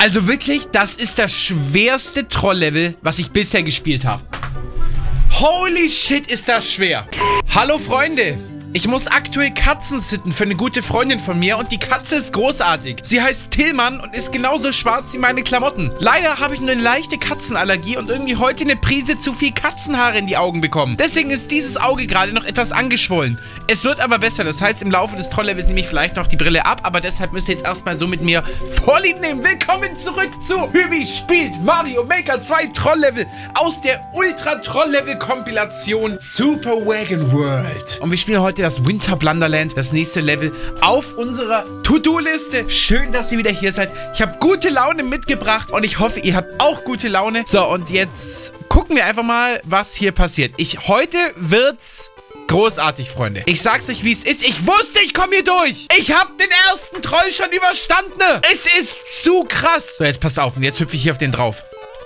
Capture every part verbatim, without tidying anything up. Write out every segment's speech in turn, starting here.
Also wirklich, das ist das schwerste Troll-Level, was ich bisher gespielt habe. Holy shit, ist das schwer. Hallo Freunde. Ich muss aktuell Katzen sitten für eine gute Freundin von mir und die Katze ist großartig. Sie heißt Tillmann und ist genauso schwarz wie meine Klamotten. Leider habe ich nur eine leichte Katzenallergie und irgendwie heute eine Prise zu viel Katzenhaare in die Augen bekommen. Deswegen ist dieses Auge gerade noch etwas angeschwollen. Es wird aber besser, das heißt im Laufe des Trolllevels nehme ich vielleicht noch die Brille ab, aber deshalb müsst ihr jetzt erstmal so mit mir Vorlieb nehmen. Willkommen zurück zu Hübi spielt Mario Maker zwei Trolllevel aus der Ultra-Trolllevel-Kompilation Super Wagon World. Und wir spielen heute das Winter Blunderland, das nächste Level auf unserer To-Do-Liste. Schön, dass ihr wieder hier seid. Ich habe gute Laune mitgebracht und ich hoffe, ihr habt auch gute Laune. So, und jetzt gucken wir einfach mal, was hier passiert. Ich, heute wird's großartig, Freunde. Ich sag's euch, wie es ist. Ich wusste, ich komme hier durch. Ich habe den ersten Troll schon überstanden. Es ist zu krass. So, jetzt passt auf. Und jetzt hüpfe ich hier auf den drauf.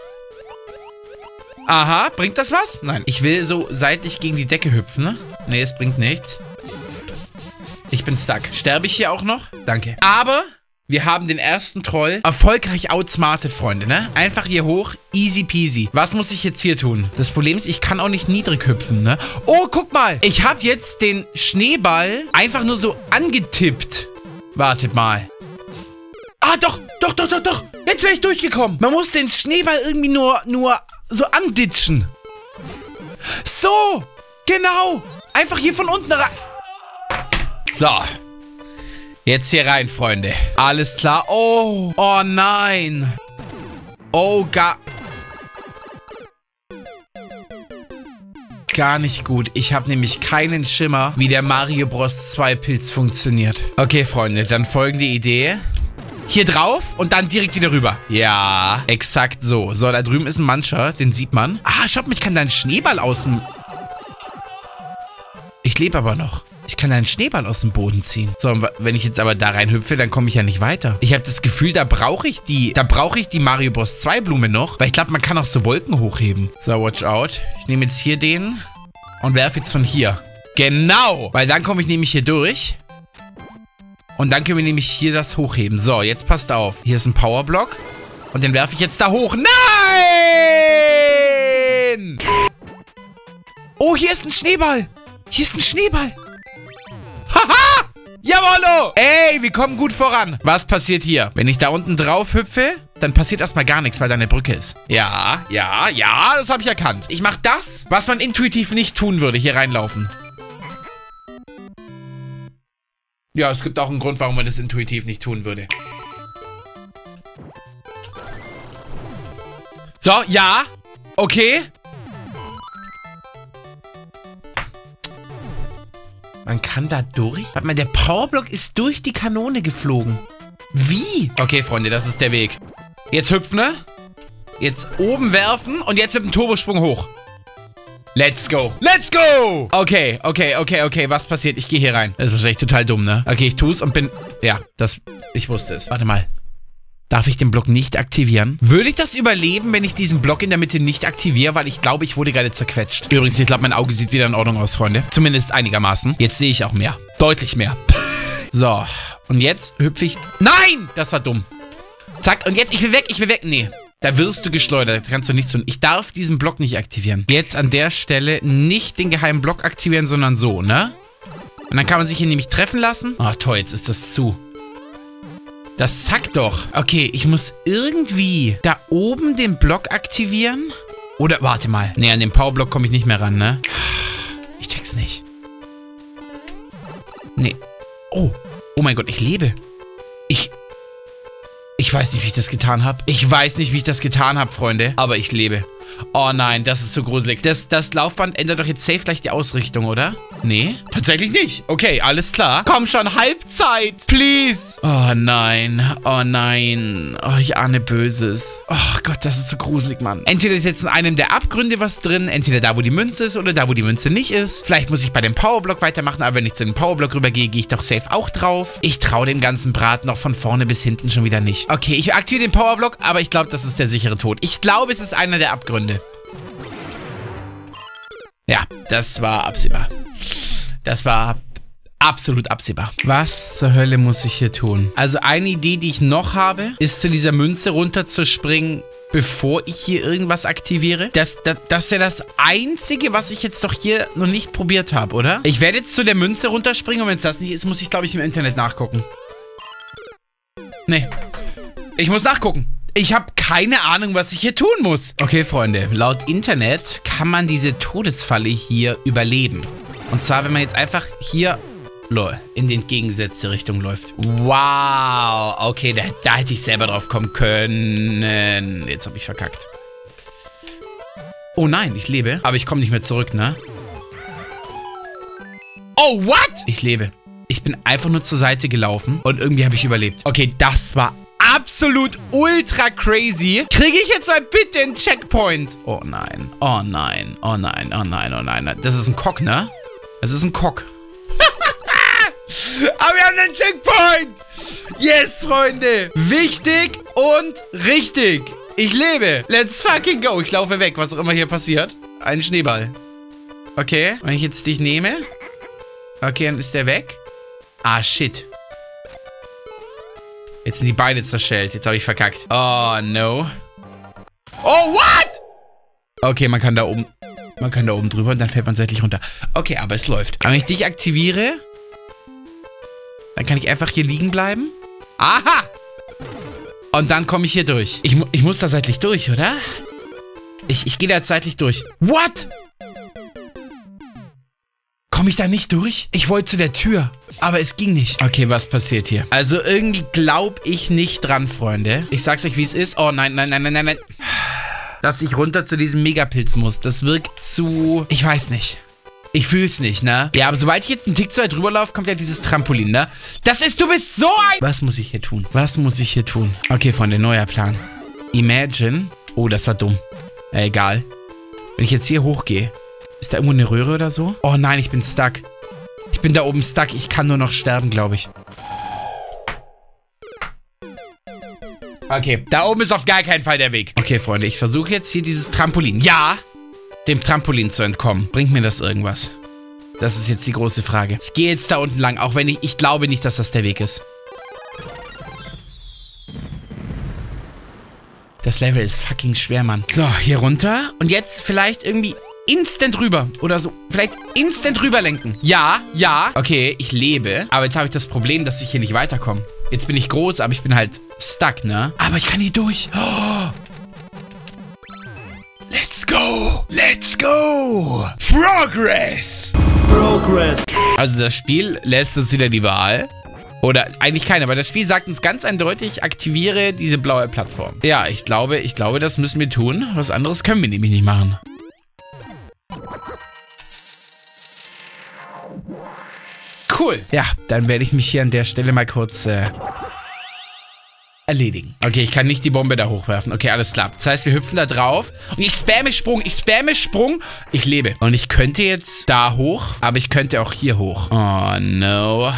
Aha, bringt das was? Nein. Ich will so seitlich gegen die Decke hüpfen, ne? Nee, es bringt nichts. Ich bin stuck. Sterbe ich hier auch noch? Danke. Aber wir haben den ersten Troll erfolgreich outsmartet, Freunde, ne? Einfach hier hoch. Easy peasy. Was muss ich jetzt hier tun? Das Problem ist, ich kann auch nicht niedrig hüpfen, ne? Oh, guck mal. Ich habe jetzt den Schneeball einfach nur so angetippt. Wartet mal. Ah, doch, doch, doch, doch, doch. Jetzt wäre ich durchgekommen. Man muss den Schneeball irgendwie nur, nur so anditschen. So, genau. Einfach hier von unten rein. So. Jetzt hier rein, Freunde. Alles klar. Oh. Oh nein. Oh, gar... Gar nicht gut. Ich habe nämlich keinen Schimmer, wie der Mario Bros. zwei Pilz funktioniert. Okay, Freunde, dann folgende Idee. Hier drauf und dann direkt wieder rüber. Ja, exakt so. So, da drüben ist ein Mancher, den sieht man. Ah, schaut mal, ich kann da einen Schneeball aus dem... Ich lebe aber noch. Ich kann da einen Schneeball aus dem Boden ziehen. So, und wenn ich jetzt aber da rein hüpfe, dann komme ich ja nicht weiter. Ich habe das Gefühl, da brauche ich die, da brauche ich die Mario Bros. zwei Blume noch, weil ich glaube, man kann auch so Wolken hochheben. So, watch out. Ich nehme jetzt hier den und werfe jetzt von hier. Genau, weil dann komme ich nämlich hier durch. Und dann können wir nämlich hier das hochheben. So, jetzt passt auf. Hier ist ein Powerblock. Und den werfe ich jetzt da hoch. Nein! Oh, hier ist ein Schneeball. Hier ist ein Schneeball. Haha! Jawollo! Ey, wir kommen gut voran. Was passiert hier? Wenn ich da unten drauf hüpfe, dann passiert erstmal gar nichts, weil da eine Brücke ist. Ja, ja, ja, das habe ich erkannt. Ich mache das, was man intuitiv nicht tun würde, hier reinlaufen. Ja, es gibt auch einen Grund, warum man das intuitiv nicht tun würde. So, ja. Okay. Man kann da durch? Warte mal, der Powerblock ist durch die Kanone geflogen. Wie? Okay, Freunde, das ist der Weg. Jetzt hüpfen, ne? Jetzt oben werfen und jetzt mit dem Turbosprung hoch. Let's go. Let's go! Okay, okay, okay, okay. Was passiert? Ich gehe hier rein. Das ist wahrscheinlich total dumm, ne? Okay, ich tue es und bin... Ja, das... Ich wusste es. Warte mal. Darf ich den Block nicht aktivieren? Würde ich das überleben, wenn ich diesen Block in der Mitte nicht aktiviere? Weil ich glaube, ich wurde gerade zerquetscht. Übrigens, ich glaube, mein Auge sieht wieder in Ordnung aus, Freunde. Zumindest einigermaßen. Jetzt sehe ich auch mehr. Deutlich mehr. So. Und jetzt hüpfe ich... Nein! Das war dumm. Zack. Und jetzt, ich will weg, ich will weg. Nee. Da wirst du geschleudert. Da kannst du nichts tun. Ich darf diesen Block nicht aktivieren. Jetzt an der Stelle nicht den geheimen Block aktivieren, sondern so, ne? Und dann kann man sich hier nämlich treffen lassen. Ach toll, jetzt ist das zu. Das zackt doch. Okay, ich muss irgendwie da oben den Block aktivieren. Oder, warte mal. Nee, an den Powerblock komme ich nicht mehr ran, ne? Ich check's nicht. Nee. Oh. Oh mein Gott, ich lebe. Ich... Ich weiß nicht, wie ich das getan habe. Ich weiß nicht, wie ich das getan habe, Freunde. Aber ich lebe. Oh nein, das ist so gruselig. Das, das Laufband ändert doch jetzt safe gleich die Ausrichtung, oder? Nee? Tatsächlich nicht. Okay, alles klar. Komm schon, Halbzeit. Please. Oh nein. Oh nein. Oh, ich ahne Böses. Oh Gott, das ist so gruselig, Mann. Entweder ist jetzt in einem der Abgründe was drin. Entweder da, wo die Münze ist oder da, wo die Münze nicht ist. Vielleicht muss ich bei dem Powerblock weitermachen. Aber wenn ich zu dem Powerblock rübergehe, gehe ich doch safe auch drauf. Ich traue dem ganzen Brat noch von vorne bis hinten schon wieder nicht. Okay, ich aktiviere den Powerblock, aber ich glaube, das ist der sichere Tod. Ich glaube, es ist einer der Abgründe. Ja, das war absehbar. Das war absolut absehbar. Was zur Hölle muss ich hier tun? Also eine Idee, die ich noch habe, ist zu dieser Münze runterzuspringen, bevor ich hier irgendwas aktiviere. Das, das, das wäre das Einzige, was ich jetzt doch hier noch nicht probiert habe, oder? Ich werde jetzt zu der Münze runterspringen und wenn es das nicht ist, muss ich, glaube ich, im Internet nachgucken. Nee. Ich muss nachgucken. Ich habe keine Ahnung, was ich hier tun muss. Okay, Freunde. Laut Internet kann man diese Todesfalle hier überleben. Und zwar, wenn man jetzt einfach hier... Lol, in die entgegengesetzte Richtung läuft. Wow, okay, da, da hätte ich selber drauf kommen können. Jetzt habe ich verkackt. Oh nein, ich lebe. Aber ich komme nicht mehr zurück, ne? Oh, what? Ich lebe. Ich bin einfach nur zur Seite gelaufen und irgendwie habe ich überlebt. Okay, das war absolut ultra crazy. Kriege ich jetzt mal bitte einen Checkpoint? Oh nein, oh nein, oh nein, oh nein, oh nein. Das ist ein Cock, ne? Das ist ein Cock. Aber wir haben einen Checkpoint! Yes, Freunde! Wichtig und richtig. Ich lebe. Let's fucking go. Ich laufe weg, was auch immer hier passiert. Ein Schneeball. Okay, wenn ich jetzt dich nehme. Okay, dann ist der weg. Ah, shit. Jetzt sind die Beine zerschellt. Jetzt habe ich verkackt. Oh, no. Oh, what? Okay, man kann da oben... Man kann da oben drüber und dann fällt man seitlich runter. Okay, aber es läuft. Aber wenn ich dich aktiviere... Dann kann ich einfach hier liegen bleiben. Aha! Und dann komme ich hier durch. Ich, mu ich muss da seitlich durch, oder? Ich, ich gehe da jetzt seitlich durch. What? Komme ich da nicht durch? Ich wollte zu der Tür, aber es ging nicht. Okay, was passiert hier? Also irgendwie glaube ich nicht dran, Freunde. Ich sag's euch, wie es ist. Oh nein, nein, nein, nein, nein, nein. Dass ich runter zu diesem Megapilz muss. Das wirkt zu... Ich weiß nicht. Ich fühl's nicht, ne? Ja, aber sobald ich jetzt einen Tick zu weit drüber laufe, kommt ja dieses Trampolin, ne? Das ist, du bist so ein... Was muss ich hier tun? Was muss ich hier tun? Okay, Freunde, neuer Plan. Imagine. Oh, das war dumm. Ja, egal. Wenn ich jetzt hier hochgehe, ist da irgendwo eine Röhre oder so? Oh nein, ich bin stuck. Ich bin da oben stuck. Ich kann nur noch sterben, glaube ich. Okay, da oben ist auf gar keinen Fall der Weg. Okay, Freunde, ich versuche jetzt hier dieses Trampolin. Ja! Dem Trampolin zu entkommen. Bringt mir das irgendwas? Das ist jetzt die große Frage. Ich gehe jetzt da unten lang, auch wenn ich... Ich glaube nicht, dass das der Weg ist. Das Level ist fucking schwer, Mann. So, hier runter. Und jetzt vielleicht irgendwie instant rüber. Oder so. Vielleicht instant rüberlenken. Ja, ja. Okay, ich lebe. Aber jetzt habe ich das Problem, dass ich hier nicht weiterkomme. Jetzt bin ich groß, aber ich bin halt stuck, ne? Aber ich kann hier durch. Oh. Let's go! Let's go! Progress! Progress! Also das Spiel lässt uns wieder die Wahl. Oder eigentlich keine, weil das Spiel sagt uns ganz eindeutig, aktiviere diese blaue Plattform. Ja, ich glaube, ich glaube, das müssen wir tun. Was anderes können wir nämlich nicht machen. Cool. Ja, dann werde ich mich hier an der Stelle mal kurz... Äh erledigen. Okay, ich kann nicht die Bombe da hochwerfen. Okay, alles klar. Das heißt, wir hüpfen da drauf. Und ich spamme Sprung. Ich spamme Sprung. Ich lebe. Und ich könnte jetzt da hoch, aber ich könnte auch hier hoch. Oh, no.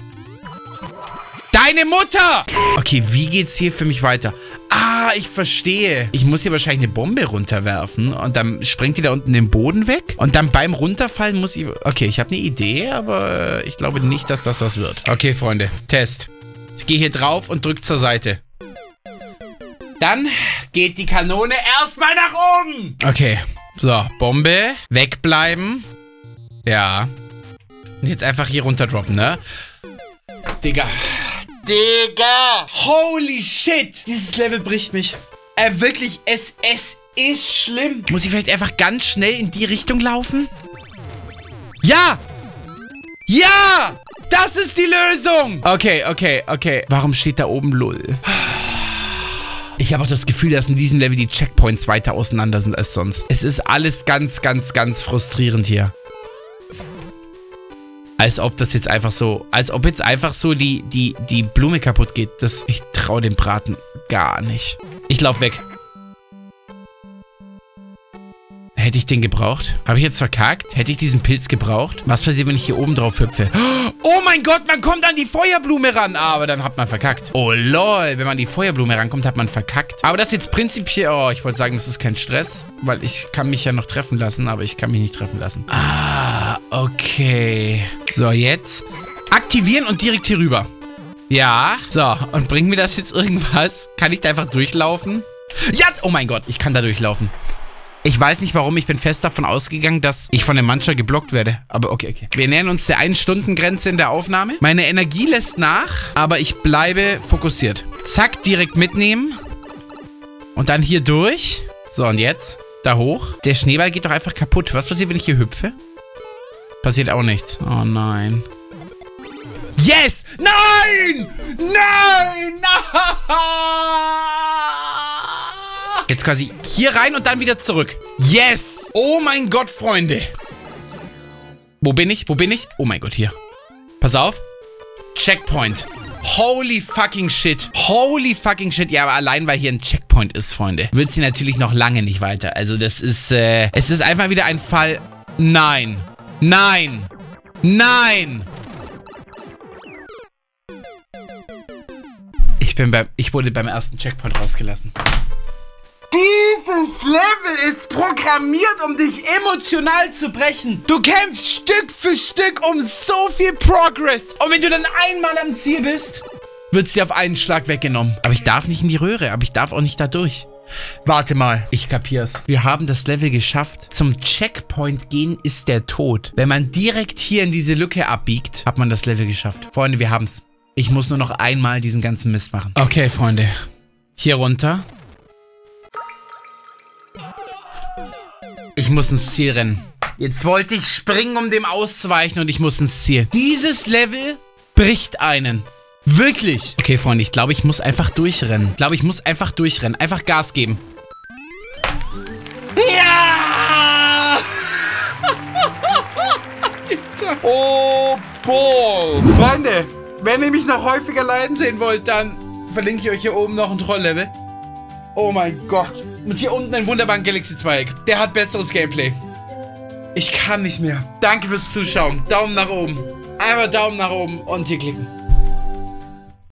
Deine Mutter! Okay, wie geht's hier für mich weiter? Ah, ich verstehe. Ich muss hier wahrscheinlich eine Bombe runterwerfen. Und dann springt die da unten den Boden weg. Und dann beim Runterfallen muss ich... Okay, ich habe eine Idee, aber ich glaube nicht, dass das was wird. Okay, Freunde. Test. Ich gehe hier drauf und drücke zur Seite. Dann geht die Kanone erstmal nach oben. Okay. So, Bombe. Wegbleiben. Ja. Und jetzt einfach hier runterdroppen, ne? Digga. Digga. Holy shit. Dieses Level bricht mich. Äh, wirklich, es, es ist schlimm. Muss ich vielleicht einfach ganz schnell in die Richtung laufen? Ja. Ja. Das ist die Lösung! Okay, okay, okay. Warum steht da oben Lull? Ich habe auch das Gefühl, dass in diesem Level die Checkpoints weiter auseinander sind als sonst. Es ist alles ganz, ganz, ganz frustrierend hier. Als ob das jetzt einfach so... Als ob jetzt einfach so die, die, die Blume kaputt geht. Das, ich traue dem Braten gar nicht. Ich laufe weg. Hätte ich den gebraucht? Habe ich jetzt verkackt? Hätte ich diesen Pilz gebraucht? Was passiert, wenn ich hier oben drauf hüpfe? Oh mein Gott, man kommt an die Feuerblume ran. Aber dann hat man verkackt. Oh lol, wenn man an die Feuerblume rankommt, hat man verkackt. Aber das ist jetzt prinzipiell... Oh, ich wollte sagen, das ist kein Stress. Weil ich kann mich ja noch treffen lassen, aber ich kann mich nicht treffen lassen. Ah, okay. So, jetzt Aktivieren und direkt hier rüber. Ja. So, und bringt mir das jetzt irgendwas? Kann ich da einfach durchlaufen? Ja, oh mein Gott, ich kann da durchlaufen. Ich weiß nicht warum, ich bin fest davon ausgegangen, dass ich von dem Mantra geblockt werde. Aber okay, okay. Wir nähern uns der ein-Stunden-Grenze in der Aufnahme. Meine Energie lässt nach, aber ich bleibe fokussiert. Zack, direkt mitnehmen. Und dann hier durch. So, und jetzt da hoch. Der Schneeball geht doch einfach kaputt. Was passiert, wenn ich hier hüpfe? Passiert auch nichts. Oh nein. Yes! Nein! Nein! Nein! Jetzt quasi hier rein und dann wieder zurück. Yes! Oh mein Gott, Freunde. Wo bin ich? Wo bin ich? Oh mein Gott, hier. Pass auf. Checkpoint. Holy fucking shit. Holy fucking shit. Ja, aber allein, weil hier ein Checkpoint ist, Freunde, wird sie natürlich noch lange nicht weiter. Also das ist, äh... es ist einfach wieder ein Fall... Nein. Nein. Nein. Ich bin beim... Ich wurde beim ersten Checkpoint rausgelassen. Dieses Level ist programmiert, um dich emotional zu brechen. Du kämpfst Stück für Stück um so viel Progress. Und wenn du dann einmal am Ziel bist, wird es dir auf einen Schlag weggenommen. Aber ich darf nicht in die Röhre, aber ich darf auch nicht da durch. Warte mal, ich kapier's. Wir haben das Level geschafft. Zum Checkpoint gehen ist der Tod. Wenn man direkt hier in diese Lücke abbiegt, hat man das Level geschafft. Freunde, wir haben's. Ich muss nur noch einmal diesen ganzen Mist machen. Okay, Freunde. Hier runter. Ich muss ins Ziel rennen. Jetzt wollte ich springen, um dem auszuweichen und ich muss ins Ziel. Dieses Level bricht einen. Wirklich. Okay, Freunde, ich glaube, ich muss einfach durchrennen. Ich glaube, ich muss einfach durchrennen. Einfach Gas geben. Ja! Alter. Oh, boah. Freunde, wenn ihr mich noch häufiger leiden sehen wollt, dann verlinke ich euch hier oben noch ein Troll-Level. Oh mein Gott. Und hier unten ein wunderbaren Galaxy Zweig. Der hat besseres Gameplay. Ich kann nicht mehr. Danke fürs Zuschauen. Daumen nach oben. Einmal Daumen nach oben und hier klicken.